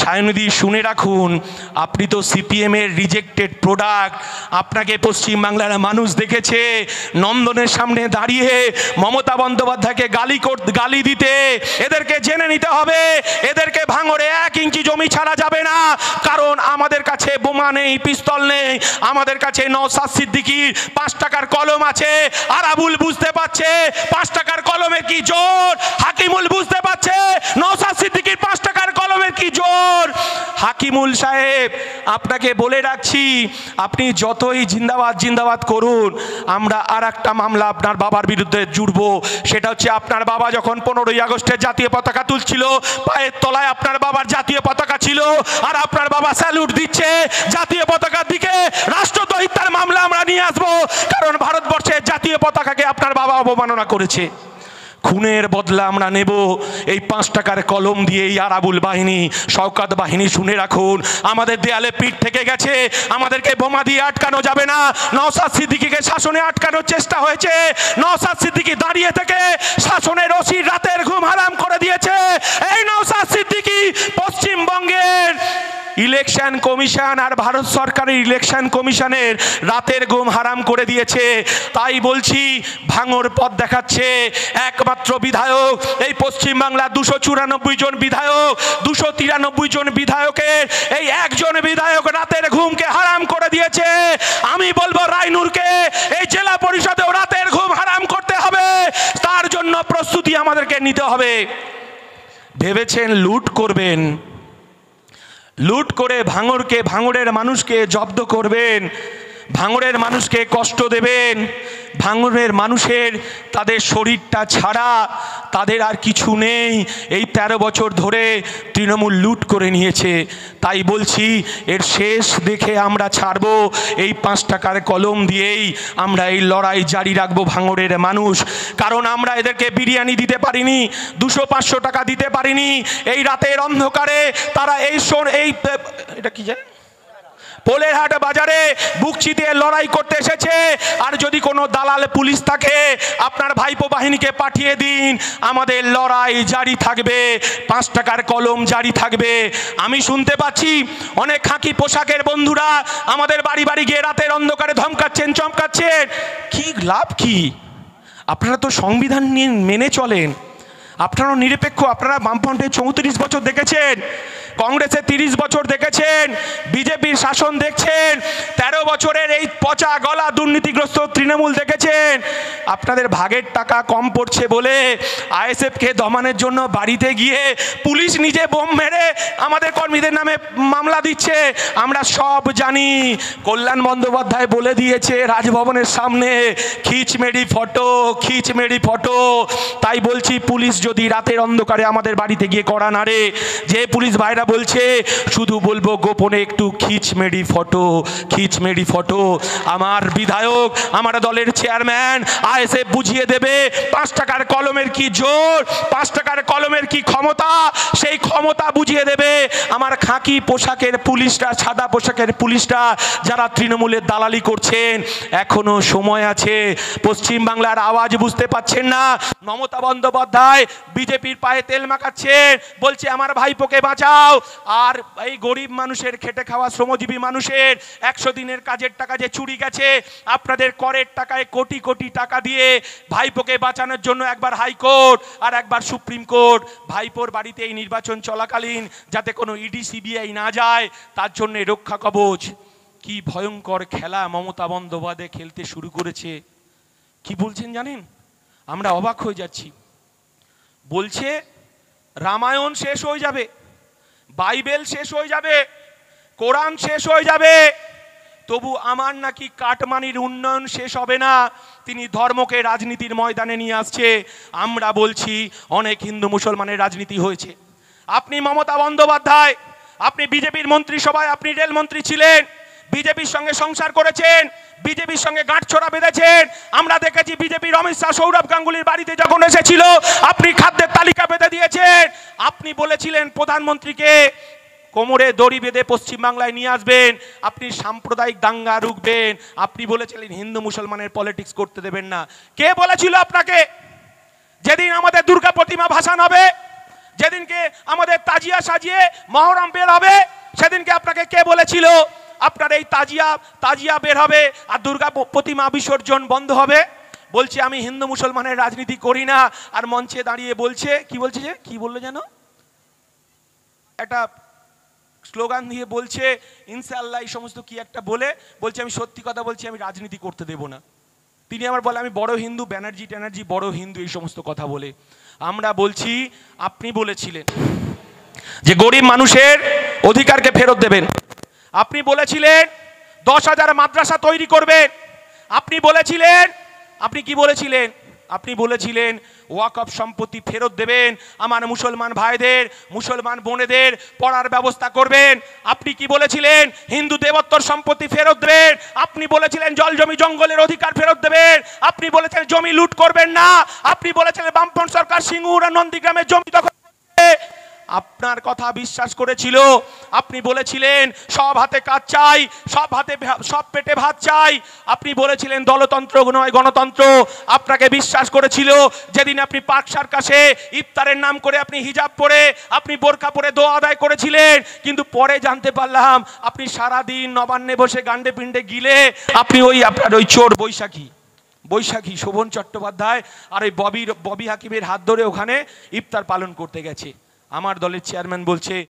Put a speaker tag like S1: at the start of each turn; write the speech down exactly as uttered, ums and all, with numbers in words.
S1: সায়নদী শুনে রাখুন, আপনি তো সিপিএমের রিজেক্টেড প্রোডাক্ট। আপনাকে পশ্চিমবাংলার মানুষ দেখেছে নন্দনের সামনে দাঁড়িয়ে মমতা বন্দ্যোপাধ্যায়কে গালি গালি দিতে। এদেরকে জেনে নিতে হবে, এদেরকে ভাঙড়ে এক ইঞ্চি জমি ছাড়া যাবে না, কারণ আমাদের কাছে বোমা নেই, পিস্তল নেই, আমাদের কাছে নওশাদ সিদ্দিকীর পাঁচ টাকার কলম আছে। আরাবুল বুঝতে পারছে পাঁচ টাকার কলমের কি জোর, হাকিমুল বুঝতে পারছে নওশাদ সিদ্দিকীর পাঁচ টাকার কলমের কি জোর। হাকিমুল সাহেব, আপনাকে বলে রাখছি, আপনি যতই জিন্দাবাদ জিন্দাবাদ করুন, আমরা আর একটা মামলা আপনার বাবার বিরুদ্ধে জুড়ব। সেটা হচ্ছে, আপনার বাবা যখন পনেরোই আগস্টের জাতীয় পতাকা তুলছিল, পায়ের তলায় আপনার বাবার জাতীয় পতাকা ছিল, আর আপনার বাবা স্যালুট দিচ্ছে জাতীয় পতাকার দিকে। রাষ্ট্রদ্রোহিতার মামলা আমরা নিয়ে আসবো, কারণ ভারতবর্ষের জাতীয় পতাকাকে আপনার বাবা অবমাননা করেছে। খুনের বদলা আমরা নেব এই পাঁচ টাকার কলম দিয়ে। এই আরাবুল বাহিনী, শওকাত বাহিনী শুনে রাখুন, আমাদের দেয়ালে পিঠ থেকে গেছে, আমাদেরকে বোমা দিয়ে আটকানো যাবে না। নওশাদ সিদ্দিকীকে শাসনে আটকানোর চেষ্টা হয়েছে, নওশাদ সিদ্দিকী দাঁড়িয়ে থেকে শাসনের ওসির রাতের ঘুম হারাম করে দিয়েছে। এই নওশাদ সিদ্দিকী পশ্চিমবঙ্গের ইলেকশন কমিশন আর ভারত সরকারের ইলেকশন কমিশনের রাতের ঘুম হারাম করে দিয়েছে। তাই বলছি, ভাঙড় পথ দেখাচ্ছে একমাত্র বিধায়ক এই পশ্চিমবাংলা, দুশো চুরানব্বই জন বিধায়ক, দুশো তিরানব্বই জন বিধায়কের এই একজন বিধায়ক রাতের ঘুমকে হারাম করে দিয়েছে। আমি বলবো রায়নুরকে এই জেলা পরিষদেও রাতের ঘুম হারাম করতে হবে, তার জন্য প্রস্তুতি আমাদেরকে নিতে হবে। ভেবেছেন লুট করবেন, লুট করে ভাঙড়কে, ভাঙড়ের মানুষকে জব্দ করবেন, ভাঙড়ের মানুষকে কষ্ট দেবেন। ভাঙড়ের মানুষের তাদের শরীরটা ছাড়া তাদের আর কিছু নেই। এই তেরো বছর ধরে তৃণমূল লুট করে নিয়েছে। তাই বলছি, এর শেষ দেখে আমরা ছাড়ব। এই পাঁচ টাকার কলম দিয়েই আমরা এই লড়াই জারি রাখবো ভাঙড়ের মানুষ। কারণ আমরা এদেরকে বিরিয়ানি দিতে পারিনি, দুশো পাঁচশো টাকা দিতে পারিনি। এই রাতের অন্ধকারে তারা এই সোর এই এটা কি জানেন পোলেরহাট বাজারে বুক চিতিয়ে লড়াই করতে এসেছে। আর যদি কোনো দালাল পুলিশ থাকে, আপনার ভাইপো বাহিনীকে পাঠিয়ে দিন, আমাদের লড়াই জারি থাকবে, পাঁচ টাকার কলম জারি থাকবে। আমি শুনতে পাচ্ছি অনেক খাকি পোশাকের বন্ধুরা আমাদের বাড়ি বাড়ি গিয়ে রাতের অন্ধকারে ধমকাচ্ছেন, চমকাচ্ছেন। কি লাভ কি? আপনারা তো সংবিধান নিয়ে মেনে চলেন, আপনারা নিরপেক্ষ। আপনারা বামফ্রন্টে চৌত্রিশ বছর দেখেছেন, কংগ্রেসে তিরিশ বছর দেখেছেন, বিজেপির শাসন দেখছেন, তেরো বছরের এই পচা গলা দুর্নীতিগ্রস্ত তৃণমূল দেখেছেন। আপনাদের ভাগের টাকা কম পড়ছে বলে আইএসএফকে দমানোর জন্য বাড়িতে গিয়ে পুলিশ নিজে বোম মেরে আমাদের কর্মীদের নামে মামলা দিচ্ছে। আমরা সব জানি। কল্যাণ বন্দ্যোপাধ্যায় বলে দিয়েছে রাজভবনের সামনে, খিচমেরি ফটো, খিচমেরি ফটো। তাই বলছি, পুলিশ যদি রাতের অন্ধকারে আমাদের বাড়িতে গিয়ে কড়া নাড়ে, যে পুলিশ ভাইরা বলছে, শুধু বলবো গোপনে একটু খিচমেরি ফটো, খিচমেরি ফটো। আমার বিধায়ক, আমার দলের চেয়ারম্যান আইএসএফ বুঝিয়ে দেবে পাঁচ টাকার কলমের কি জোর, পাঁচ টাকার কলমের কি ক্ষমতা, সেই ক্ষমতা বুঝিয়ে দেবে আমার খাকি পোশাকের পুলিশরা, সাদা পোশাকের পুলিশরা, যারা তৃণমূলের দালালি করছেন। এখনো সময় আছে। পশ্চিমবাংলার আওয়াজ বুঝতে পাচ্ছেন না? মমতা বন্দ্যোপাধ্যায় বিজেপির পায়ে তেল মাখাচ্ছেন, বলছে আমার ভাইপোকে বাঁচাও। আর এই গরিব মানুষের, খেটে খাওয়া শ্রমজীবী মানুষের একশো দিনের কাজের টাকা যে চুরি গেছে, আপনাদের করের টাকায় কোটি কোটি টাকা দিয়ে ভাইপোকে বাঁচানোর জন্য একবার হাইকোর্ট আর একবার সুপ্রিম কোর্ট, ভাইপোর বাড়িতে এই নির্বাচন চলাকালীন যাতে কোনো ইডি সিবিআই না যায় তার জন্য রক্ষা কবচ। কি ভয়ঙ্কর খেলা মমতা বন্দ্যোপাধ্যায় খেলতে শুরু করেছে। কি বলছেন জানেন? আমরা অবাক হয়ে যাচ্ছি। বলছে রামায়ণ শেষ হয়ে যাবে, বাইবেল শেষ হয়ে যাবে, কোরআন শেষ হয়ে যাবে, তবু আমার নাকি কাটমানির উন্নয়ন শেষ হবে না। তিনি ধর্মকে রাজনীতির ময়দানে নিয়ে আসছে। আমরা বলছি অনেক হিন্দু মুসলমানের রাজনীতি হয়েছে। আপনি মমতা বন্দ্যোপাধ্যায়, আপনি বিজেপির মন্ত্রিসভায় আপনি রেলমন্ত্রী ছিলেন, বিজেপির সঙ্গে সংসার করেছেন, বিজেপির সঙ্গে গাঁটছড়া বেঁধেছেন। আমরা দেখেছি বিজেপির অমিত শাহ সৌরভ গাঙ্গুলির বাড়িতে যখন এসেছিল আপনি খাদ্যের তালিকা বেঁধে দিয়েছেন। আপনি বলেছিলেন প্রধানমন্ত্রীকে কোমরে দড়ি বেঁধে পশ্চিমবাংলায় নিয়ে আসবেন, আপনি সাম্প্রদায়িক দাঙ্গা রুখবেন, আপনি বলেছিলেন হিন্দু মুসলমানের পলিটিক্স করতে দেবেন না। কে বলেছিল আপনাকে? যেদিন আমাদের দুর্গা প্রতিমা ভাসান হবে, যেদিনকে আমাদের তাজিয়া সাজিয়ে মহরম বের হবে, সেদিনকে আপনাকে কে বলেছিল আপনার এই তাজিয়া তাজিয়া বের হবে আর দুর্গা প্রতিমা বিসর্জন বন্ধ হবে? বলছে আমি হিন্দু মুসলমানের রাজনীতি করি না, আর মঞ্চে দাঁড়িয়ে বলছে কি বলছে যে কি বললো যেন একটা স্লোগান দিয়ে বলছে ইনশাআল্লাহ এই সমস্ত কি একটা বলে বলছে আমি সত্যি কথা বলছি, আমি রাজনীতি করতে দেব না। তিনি আবার বলে আমি বড় হিন্দু, ব্যানার্জি ট্যানার্জি বড় হিন্দু, এই সমস্ত কথা বলে। আমরা বলছি আপনি বলেছিলেন যে গরিব মানুষের অধিকারকে ফেরত দেবেন, আপনি বলেছিলেন দশ হাজার মাদ্রাসা তৈরি করবেন, আপনি বলেছিলেন আপনি কি বলেছিলেন আপনি বলেছিলেন ওয়াকফ সম্পত্তি ফেরত দেবেন, আমার মুসলমান ভাইদের মুসলমান বোনেদের পড়ার ব্যবস্থা করবেন। আপনি কি বলেছিলেন হিন্দু দেবত্বর সম্পত্তি ফেরত দেবেন, আপনি বলেছিলেন জল জমি জঙ্গলের অধিকার ফেরত দেবেন, আপনি বলেছেন জমি লুট করবেন না, আপনি বলেছিলেন বামপন্থ সরকার সিঙ্গুর আর নন্দীগ্রামের জমি দখল করবে। আপনার কথা বিশ্বাস করেছিল। আপনি বলেছিলেন সব হাতে কাজ চাই, সব হাতে সব পেটে ভাত চাই। আপনি বলেছিলেন দলতন্ত্র নয় গণতন্ত্র। আপনাকে বিশ্বাস করেছিল। যেদিন আপনি পার্ক সার্কাসে ইফতারের নাম করে আপনি হিজাব পরে আপনি বোরকা পরে দোয়া আদায় করেছিলেন, কিন্তু পরে জানতে পারলাম আপনি সারাদিন নবান্নে বসে গান্ডে পিণ্ডে গিলে আপনি ওই আপনার ওই চোর বৈশাখী বৈশাখী শোভন চট্টোপাধ্যায় আর ওই ববি ববি হাকিমের হাত ধরে ওখানে ইফতার পালন করতে গেছে। আমার দলের চেয়ারম্যান বলছে